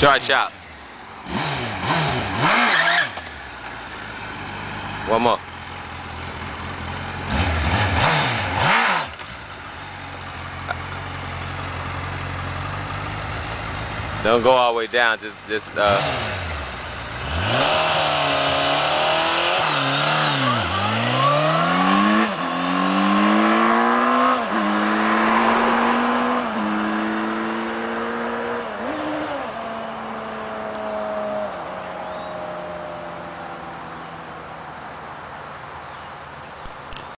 Short chop. One more. Don't go all the way down, just